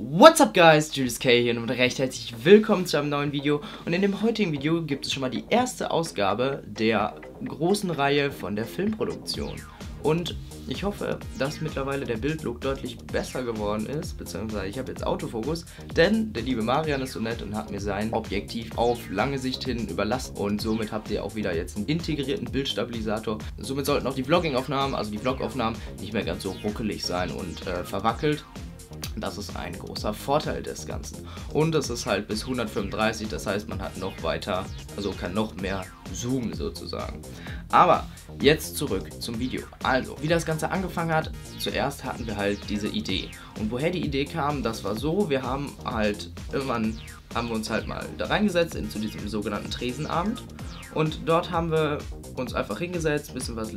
What's up guys, Julius K hier und recht herzlich willkommen zu einem neuen Video. Und in dem heutigen Video gibt es schon mal die erste Ausgabe der großen Reihe von der Filmproduktion. Und ich hoffe, dass mittlerweile der Bildlook deutlich besser geworden ist, beziehungsweise ich habe jetzt Autofokus, denn der liebe Marian ist so nett und hat mir sein Objektiv auf lange Sicht hin überlassen und somit habt ihr auch wieder jetzt einen integrierten Bildstabilisator. Somit sollten auch die Vlogging-Aufnahmen, also die Vlog-Aufnahmen, nicht mehr ganz so ruckelig sein und verwackelt. Das ist ein großer Vorteil des Ganzen. Und es ist halt bis 135, das heißt, man hat noch weiter, also kann noch mehr zoomen sozusagen. Aber jetzt zurück zum Video. Also, wie das Ganze angefangen hat, zuerst hatten wir halt diese Idee. Und woher die Idee kam, das war so, wir haben halt irgendwann, haben wir uns halt mal da reingesetzt zu diesem sogenannten Tresenabend. Und dort haben wir uns einfach hingesetzt, bisschen was,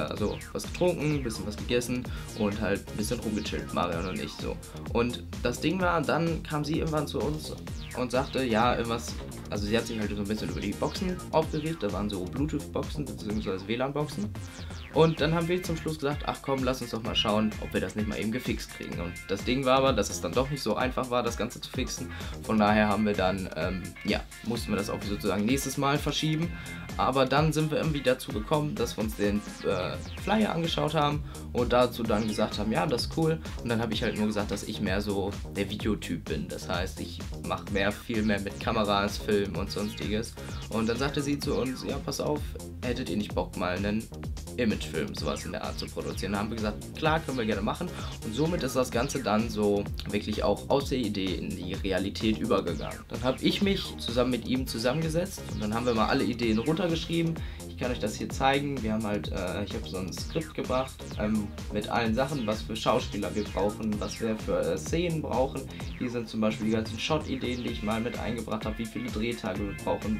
was getrunken, bisschen was gegessen und halt ein bisschen rumgechillt, Marian und ich so. Und das Ding war, dann kam sie irgendwann zu uns und sagte, ja, irgendwas, also sie hat sich halt so ein bisschen über die Boxen aufgeregt, da waren so Bluetooth-Boxen bzw. WLAN-Boxen. Und dann haben wir zum Schluss gesagt, ach komm, lass uns doch mal schauen, ob wir das nicht mal eben gefixt kriegen. Und das Ding war aber, dass es dann doch nicht so einfach war, das Ganze zu fixen. Von daher haben wir dann, mussten wir das auch sozusagen nächstes Mal verschieben. Aber dann sind wir irgendwie dazu gekommen, dass wir uns den Flyer angeschaut haben und dazu dann gesagt haben, ja, das ist cool. Und dann habe ich halt nur gesagt, dass ich mehr so der Videotyp bin. Das heißt, ich mache viel mehr mit Kameras, Filmen und sonstiges. Und dann sagte sie zu uns, ja, pass auf, hättet ihr nicht Bock, mal einen Imagefilm, sowas in der Art zu produzieren. Da haben wir gesagt, klar, können wir gerne machen. Und somit ist das Ganze dann so wirklich auch aus der Idee in die Realität übergegangen. Dann habe ich mich zusammen mit ihm zusammengesetzt und dann haben wir mal alle Ideen runtergeschrieben. Ich kann euch das hier zeigen. Wir haben halt, ich habe so ein Skript gebracht mit allen Sachen, was für Schauspieler wir brauchen, was wir für Szenen brauchen. Hier sind zum Beispiel die ganzen Shot-Ideen, die ich mal mit eingebracht habe, wie viele Drehtage wir brauchen,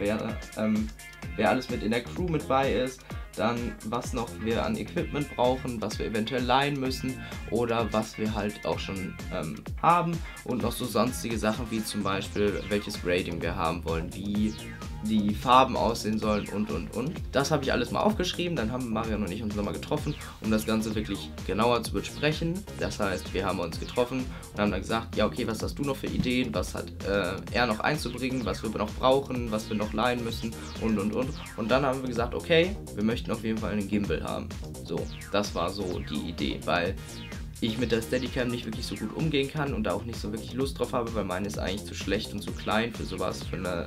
wer alles mit in der Crew mit bei ist. Dann, was noch wir an Equipment brauchen, was wir eventuell leihen müssen oder was wir halt auch schon haben und noch so sonstige Sachen wie zum Beispiel, welches Grading wir haben wollen, wie die Farben aussehen sollen und. Das habe ich alles mal aufgeschrieben, dann haben Marian und ich uns nochmal getroffen, um das Ganze wirklich genauer zu besprechen. Das heißt, wir haben uns getroffen und haben dann gesagt, ja okay, was hast du noch für Ideen, was hat er noch einzubringen, was wir noch brauchen, was wir noch leihen müssen und. Und dann haben wir gesagt, okay, wir möchten auf jeden Fall einen Gimbal haben. So, das war so die Idee, weil ich mit der Steadicam nicht wirklich so gut umgehen kann und da auch nicht so wirklich Lust drauf habe, weil meine ist eigentlich zu schlecht und zu klein für sowas, für eine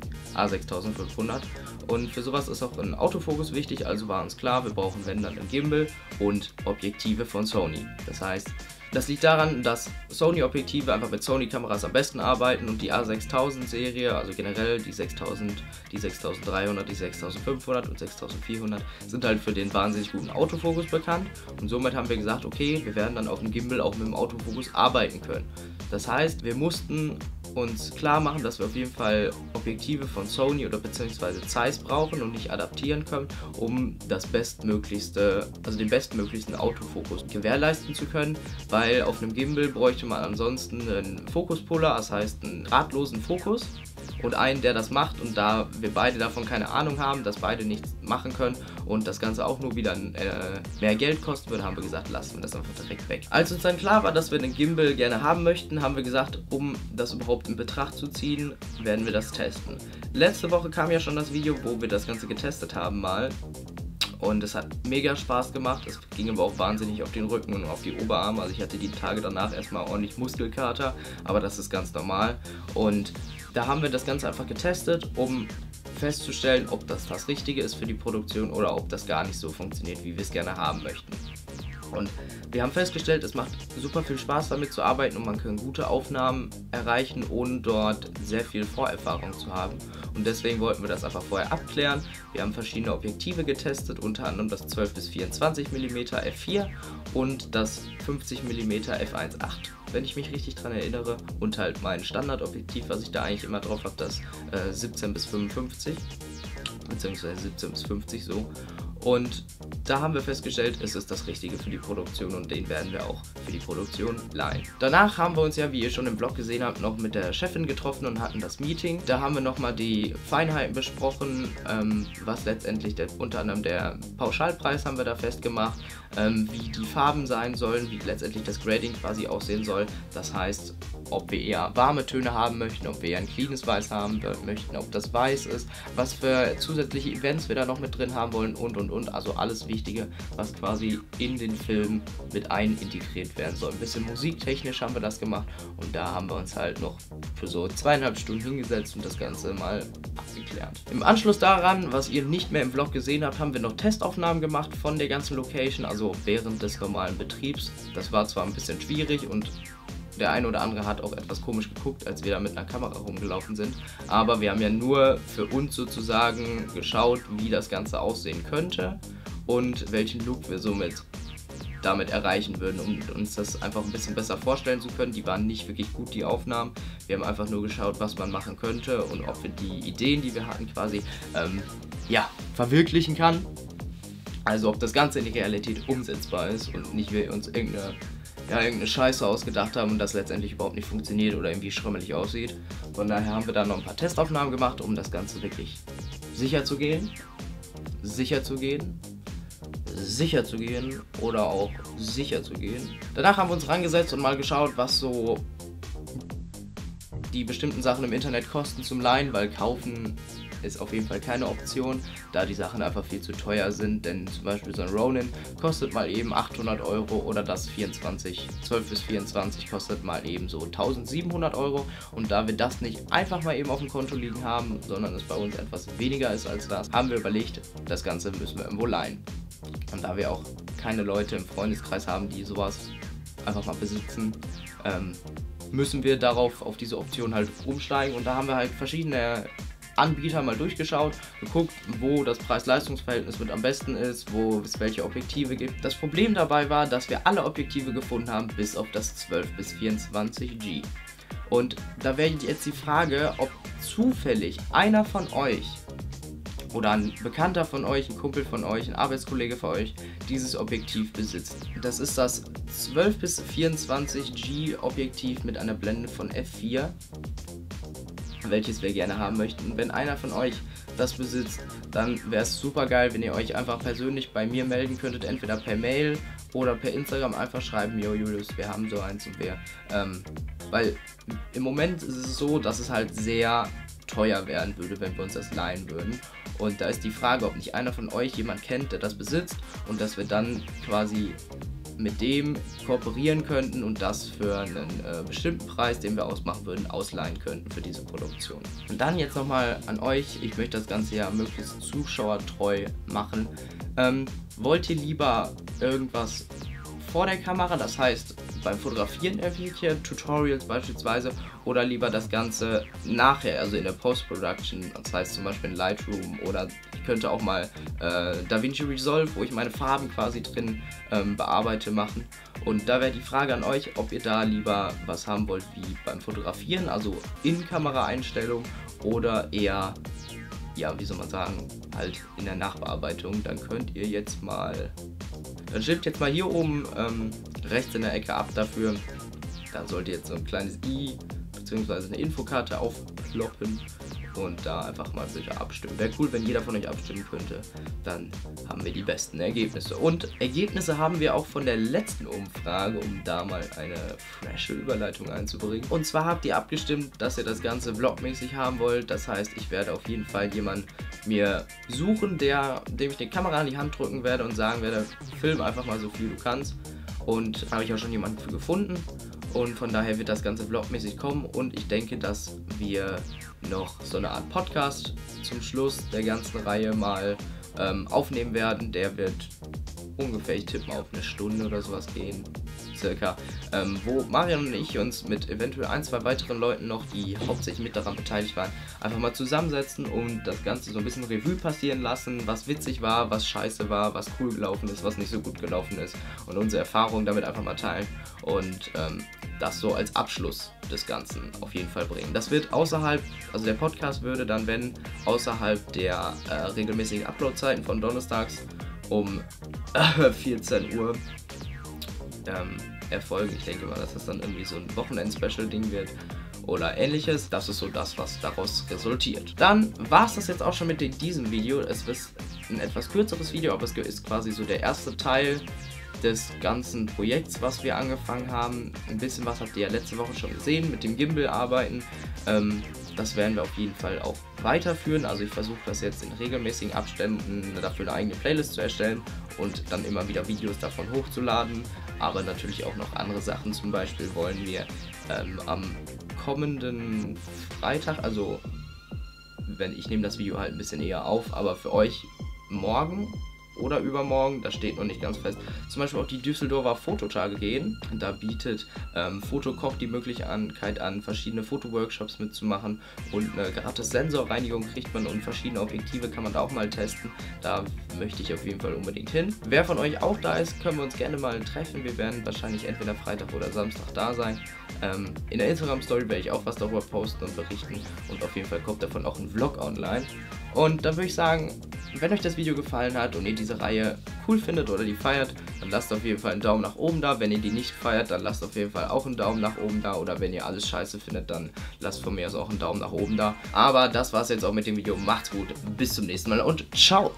A6500. Und für sowas ist auch ein Autofokus wichtig, also war uns klar, wir brauchen wenn dann einen Gimbal und Objektive von Sony. Das heißt, das liegt daran, dass Sony-Objektive einfach mit Sony-Kameras am besten arbeiten und die A6000-Serie, also generell die 6000, die 6300, die 6500 und 6400 sind halt für den wahnsinnig guten Autofokus bekannt und somit haben wir gesagt, okay, wir werden dann auf dem Gimbal auch mit dem Autofokus arbeiten können. Das heißt, wir mussten uns klar machen, dass wir auf jeden Fall Objektive von Sony oder beziehungsweise Zeiss brauchen und nicht adaptieren können, um das bestmöglichste, also den bestmöglichsten Autofokus gewährleisten zu können, weil auf einem Gimbal bräuchte man ansonsten einen Fokuspuller, das heißt einen drahtlosen Fokus und einen, der das macht, und da wir beide davon keine Ahnung haben, dass beide nichts machen können und das Ganze auch nur wieder mehr Geld kosten würde, haben wir gesagt, lassen wir das einfach direkt weg. Als uns dann klar war, dass wir den Gimbal gerne haben möchten, haben wir gesagt, um das überhaupt in Betracht zu ziehen, werden wir das testen. Letzte Woche kam ja schon das Video, wo wir das Ganze getestet haben mal. Und es hat mega Spaß gemacht, es ging aber auch wahnsinnig auf den Rücken und auf die Oberarme, also ich hatte die Tage danach erstmal ordentlich Muskelkater, aber das ist ganz normal. Und da haben wir das Ganze einfach getestet, um festzustellen, ob das Richtige ist für die Produktion oder ob das gar nicht so funktioniert, wie wir es gerne haben möchten. Und wir haben festgestellt, es macht super viel Spaß damit zu arbeiten und man kann gute Aufnahmen erreichen, ohne dort sehr viel Vorerfahrung zu haben. Und deswegen wollten wir das einfach vorher abklären. Wir haben verschiedene Objektive getestet, unter anderem das 12 bis 24 mm f4 und das 50 mm f1.8, wenn ich mich richtig dran erinnere. Und halt mein Standardobjektiv, was ich da eigentlich immer drauf habe, das 17 bis 55, beziehungsweise 17 bis 50 so. Und da haben wir festgestellt, es ist das Richtige für die Produktion und den werden wir auch für die Produktion leihen. Danach haben wir uns ja, wie ihr schon im Vlog gesehen habt, noch mit der Chefin getroffen und hatten das Meeting. Da haben wir nochmal die Feinheiten besprochen, was letztendlich unter anderem der Pauschalpreis haben wir da festgemacht, wie die Farben sein sollen, wie letztendlich das Grading quasi aussehen soll. Das heißt, ob wir eher warme Töne haben möchten, ob wir eher ein cleanes Weiß haben möchten, ob das weiß ist, was für zusätzliche Events wir da noch mit drin haben wollen und. Also alles Wichtige, was quasi in den Film mit integriert werden soll. Ein bisschen musiktechnisch haben wir das gemacht und da haben wir uns halt noch für so 2,5 Stunden hingesetzt und das Ganze mal abgeklärt. Im Anschluss daran, was ihr nicht mehr im Vlog gesehen habt, haben wir noch Testaufnahmen gemacht von der ganzen Location, also während des normalen Betriebs. Das war zwar ein bisschen schwierig und der eine oder andere hat auch etwas komisch geguckt, als wir da mit einer Kamera rumgelaufen sind. Aber wir haben ja nur für uns sozusagen geschaut, wie das Ganze aussehen könnte und welchen Look wir somit damit erreichen würden, um uns das einfach ein bisschen besser vorstellen zu können. Die waren nicht wirklich gut, die Aufnahmen. Wir haben einfach nur geschaut, was man machen könnte und ob wir die Ideen, die wir hatten, quasi verwirklichen kann. Also ob das Ganze in die Realität umsetzbar ist und nicht wir uns irgendeine Scheiße ausgedacht haben und das letztendlich überhaupt nicht funktioniert oder irgendwie schrummelig aussieht. Von daher haben wir dann noch ein paar Testaufnahmen gemacht, um das Ganze wirklich sicher zu gehen oder auch sicher zu gehen. Danach haben wir uns rangesetzt und mal geschaut, was so die bestimmten Sachen im Internet kosten zum Leihen, weil kaufen ist auf jeden Fall keine Option, da die Sachen einfach viel zu teuer sind, denn zum Beispiel so ein Ronin kostet mal eben 800 € oder das 12 bis 24 kostet mal eben so 1700 € und da wir das nicht einfach mal eben auf dem Konto liegen haben, sondern es bei uns etwas weniger ist als das, haben wir überlegt, das Ganze müssen wir irgendwo leihen. Und da wir auch keine Leute im Freundeskreis haben, die sowas einfach mal besitzen, müssen wir auf diese Option halt umsteigen und da haben wir halt verschiedene Anbieter mal durchgeschaut, geguckt, wo das Preis-Leistungs-Verhältnis mit am besten ist, wo es welche Objektive gibt. Das Problem dabei war, dass wir alle Objektive gefunden haben, bis auf das 12 bis 24G. Und da wäre jetzt die Frage, ob zufällig einer von euch oder ein Bekannter von euch, ein Kumpel von euch, ein Arbeitskollege von euch dieses Objektiv besitzt. Das ist das 12 bis 24G Objektiv mit einer Blende von f4. Welches wir gerne haben möchten. Und wenn einer von euch das besitzt, dann wäre es super geil, wenn ihr euch einfach persönlich bei mir melden könntet, entweder per Mail oder per Instagram einfach schreiben, yo Julius, wir haben so eins und weil im Moment ist es so, dass es halt sehr teuer werden würde, wenn wir uns das leihen würden. Und da ist die Frage, ob nicht einer von euch jemand kennt, der das besitzt und dass wir dann quasi mit dem kooperieren könnten und das für einen bestimmten Preis, den wir ausmachen würden, ausleihen könnten für diese Produktion. Und dann jetzt nochmal an euch, ich möchte das Ganze ja möglichst zuschauertreu machen. Wollt ihr lieber irgendwas vor der Kamera, das heißt beim Fotografieren irgendwelche Tutorials beispielsweise, oder lieber das Ganze nachher, also in der Post-Production, das heißt zum Beispiel in Lightroom, oder ich könnte auch mal DaVinci Resolve, wo ich meine Farben quasi drin bearbeite, machen. Und da wäre die Frage an euch, ob ihr da lieber was haben wollt wie beim Fotografieren, also in Kameraeinstellung, oder eher, ja, wie soll man sagen, halt in der Nachbearbeitung. Dann könnt ihr jetzt mal, dann stimmt jetzt mal hier oben rechts in der Ecke ab dafür. Da sollte jetzt so ein kleines i bzw. eine Infokarte aufploppen und da einfach mal bitte abstimmen. Wäre cool, wenn jeder von euch abstimmen könnte, dann haben wir die besten Ergebnisse. Und Ergebnisse haben wir auch von der letzten Umfrage, um da mal eine frische Überleitung einzubringen. Und zwar habt ihr abgestimmt, dass ihr das Ganze vlogmäßig haben wollt. Das heißt, ich werde auf jeden Fall jemanden mir suchen, dem ich die Kamera in die Hand drücken werde und sagen werde, film einfach mal so viel du kannst. Und da habe ich auch schon jemanden für gefunden. Und von daher wird das Ganze vlogmäßig kommen und ich denke, dass wir noch so eine Art Podcast zum Schluss der ganzen Reihe mal aufnehmen werden. Der wird ungefähr, ich tippe mal auf eine Stunde oder sowas gehen, circa, wo Marian und ich uns mit eventuell 1, 2 weiteren Leuten noch, die hauptsächlich mit daran beteiligt waren, einfach mal zusammensetzen und das Ganze so ein bisschen Revue passieren lassen, was witzig war, was scheiße war, was cool gelaufen ist, was nicht so gut gelaufen ist und unsere Erfahrungen damit einfach mal teilen und das so als Abschluss des Ganzen auf jeden Fall bringen. Das wird außerhalb, also der Podcast würde dann, wenn, außerhalb der regelmäßigen Upload-Zeiten von donnerstags um 14 Uhr erfolgen. Ich denke mal, dass das dann irgendwie so ein Wochenend-Special-Ding wird oder ähnliches. Das ist so das, was daraus resultiert. Dann war es das jetzt auch schon mit diesem Video. Es ist ein etwas kürzeres Video, aber es ist quasi so der erste Teil des ganzen Projekts, was wir angefangen haben. Ein bisschen was habt ihr ja letzte Woche schon gesehen, mit dem Gimbal arbeiten. Das werden wir auf jeden Fall auch weiterführen. Also ich versuche das jetzt in regelmäßigen Abständen dafür eine eigene Playlist zu erstellen und dann immer wieder Videos davon hochzuladen. Aber natürlich auch noch andere Sachen. Zum Beispiel wollen wir am kommenden Freitag, also ich nehme das Video halt ein bisschen eher auf, aber für euch morgen oder übermorgen, das steht noch nicht ganz fest, zum Beispiel auch die Düsseldorfer Fototage gehen. Da bietet Fotokoch die Möglichkeit an, verschiedene Fotoworkshops mitzumachen und eine gratis Sensorreinigung kriegt man und verschiedene Objektive kann man da auch mal testen. Da möchte ich auf jeden Fall unbedingt hin. Wer von euch auch da ist, können wir uns gerne mal treffen. Wir werden wahrscheinlich entweder Freitag oder Samstag da sein. In der Instagram-Story werde ich auch was darüber posten und berichten und auf jeden Fall kommt davon auch ein Vlog online. Und dann würde ich sagen, wenn euch das Video gefallen hat und ihr diese Reihe cool findet oder die feiert, dann lasst auf jeden Fall einen Daumen nach oben da. Wenn ihr die nicht feiert, dann lasst auf jeden Fall auch einen Daumen nach oben da. Oder wenn ihr alles scheiße findet, dann lasst von mir aus auch einen Daumen nach oben da. Aber das war's jetzt auch mit dem Video. Macht's gut, bis zum nächsten Mal und ciao!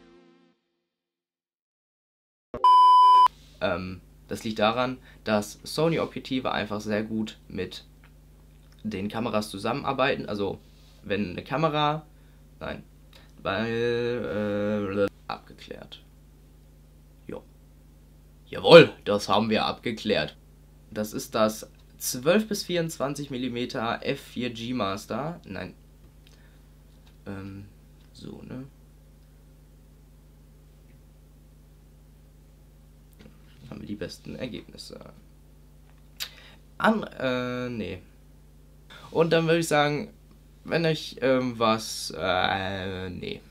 Das liegt daran, dass Sony-Objektive einfach sehr gut mit den Kameras zusammenarbeiten. Also wenn eine Kamera... Nein, weil... abgeklärt. Jo. Jawohl, das haben wir abgeklärt. Das ist das 12 bis 24 mm F4G Master. Nein. So, ne? Haben wir die besten Ergebnisse. Nee. Und dann würde ich sagen, wenn euch irgendwas, nee.